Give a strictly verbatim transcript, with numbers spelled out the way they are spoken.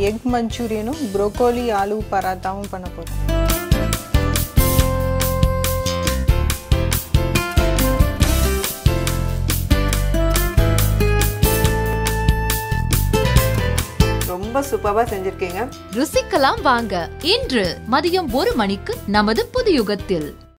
Egg மஞ்சூரியனும் broccoli aloo பராத்தாவும் பண்ண போகிறோம். ரொம்ப சூப்பரா செஞ்சிருக்கீங்க. ருசிக்கலாம் வாங்க இன்று மதியம் ஒரு மணிக்கு நமது புதுயுகத்தில்.